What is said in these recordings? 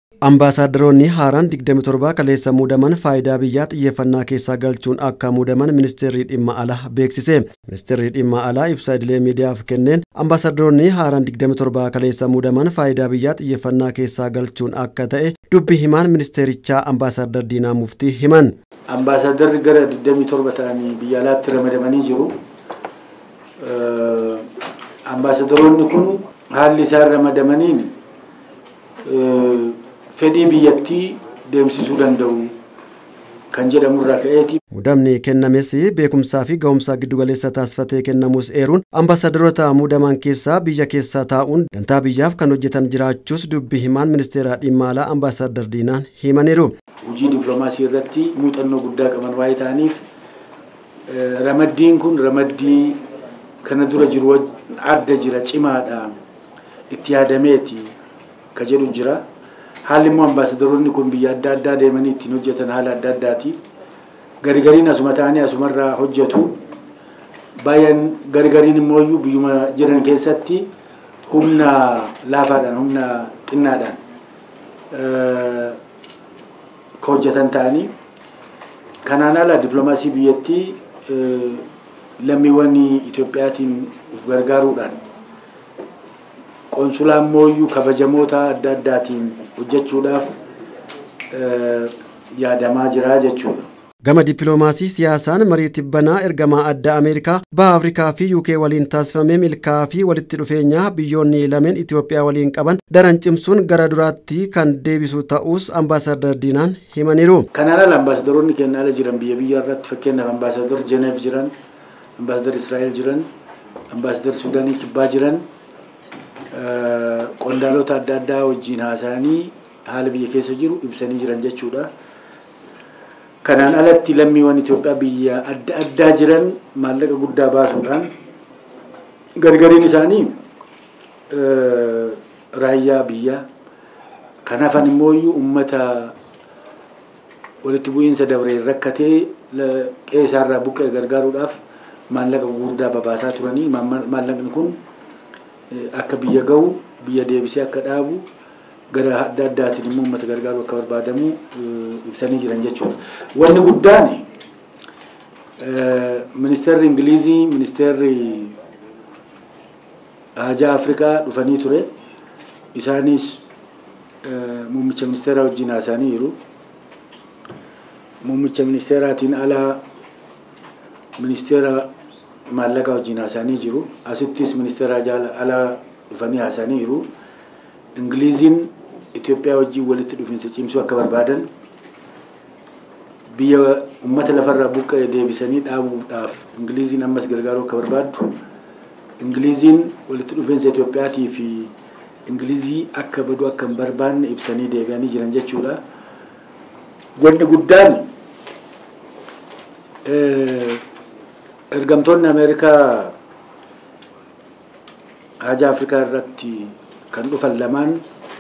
Ambaasaaddaroonni haaraan 27 kaleessa muudaman faayidaa biyyaa xiyyeeffannaa keessaa galchuun akka muudaman ministeerri dhimma alaa beeksise. Ministeerri dhimma alaa ibsa idilee miidiyaaf kenneen ambaasaaddaroonni haaraan 27 kaleessa muudaman faayidaa biyyaa xiyyeeffannaa keessaa galchuun akka ta'e dubbi himaan ministeerichaa ambaasaadar Diinaa Muftii himan. Ambaasaaddarri gara 27 ta'anii biyya alaatti ramadamanii jiru. Ambaasaaddaroonni kun haalli isaan ramadamaniin fedhii biyyattii deemsisuu danda'u kan jedhamu irraa ka'eeti. Muudamni kennames beekumsaa fi ga'umsa giddugaleessa taasifatee kennamus eeruun ambaasaaddaroota muudaman keessaa biyya keessaa taa'uun dantaa biyyaaf kan hojjetan jiraachuus dubbi himaan ministeera dhimma alaa ambaasaadar Diinaan himaniiru. Hojii dippiloomaasii irratti muuxannoo guddaa qaban waa'ee ta'aniif ramaddiin kun ramaddii kana dura jiru adda jira cimaadha itti yaadameeti ka jedhu jira. Haalli immoo ambaasaaddaroonni kun biyya adda addaa deemanii ittiin hojjetan haala adda addaati. Garigariin asuma ta'anii asumarraa hojjetu. Baay'een garigariin immoo biyyuma jiran keessatti humna laafaadhaan humna xinnaadhaan ka hojjetan ta'anii. Kanaan ala dippiloomaasii biyyattii lammiiwwan Itoophiyaatiin of gargaaruudhaan konsulaan mooyyuu kabajamoota adda addaatiin hojjechuudhaaf yaadamaa jira jechuudha. Gama dippiloomaasii siyaasaan marii tibbanaa ergamaa addaa Ameerikaa baha Afrikaa fi UK waliin taasifamee milkaa fi walitti dhufeenya biyyoonni lameen Itoophiyaa waliin qaban daran cimsuun gara duraatti kan deebisu ta'us ambaasaadar Diinaan himaniiru. Kanaan ala ambaasaadaroonni keenya ala jiran biyya irratti fakkeenyaaf ambaasaadar Jeneef jiran, ambaasaadar Israa'el jiran, ambaasaadar Suudaanii kibbaa jiran. Qondaalota adda addaa wajjin haasa'anii haala biyya keessa jiru ibsanii jiran jechuudha. Kanaan alatti lammiiwwan Itoophiyaa biyya adda addaa jiran maallaqa guddaa baasuudhaan gargariin isaanii raayyaa biyyaa kan hafan immoo uummata walitti bu'iinsa dabreen rakkatee qe'ee isaarraa buqqa'e gargaaruudhaaf maallaqa guddaa babaasaa turanii maallaqni kun akka biyya ga'u biyya deebisee akka dhaabu gara adda addaatiin immoo uummata gargaaru akka barbaadamu ibsanii jiran jechuudha. Wanni guddaan ministeerri Ingilizii ministeerri haajaa Afrikaa dhufanii ture. Isaanis muummicha ministeeraa wajjin haasa'anii jiru. Muummicha ministeeraatiin alaa ministeera maallaqa wajjin haasa'anii jiru. Asittis ministeera alaa dhufanii haasa'anii jiru. Ingiliziin Itoophiyaa wajjin walitti dhufiinsa cimsuu akka barbaadan biyya uummata lafarraa buqqa'e deebisanii dhaabuudhaaf Ingiliziin ammas gargaaruu akka barbaaddu Ingiliziin walitti dhufiinsa Itoophiyaatii fi Ingilizii akka badu akka hin barbaanne ibsanii deebi'anii jiran jechuudha. Wanni guddaan ergamtoonni Ameerikaa haajaa Afrikaa irratti kan dhufan lamaan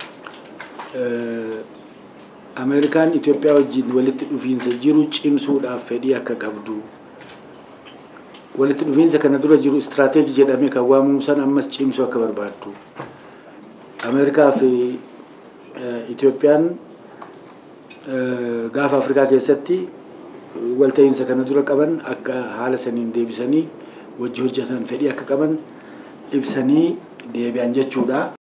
Ameerikaan Itoophiyaa wajjin walitti dhufiinsa jiru cimsuudhaaf fedhii akka qabdu. Walitti dhufiinsa kana dura jiru istirateejii jedhamee kan waamamu san ammas cimsuu akka barbaaddu. Ameerikaa fi Itoophiyaan gaafa Afrikaa keessatti walta'iinsa kana dura qaban akka haala saniin deebisanii wajji hojjetan fedhii akka qaban ibsanii deebi'an jechuudha.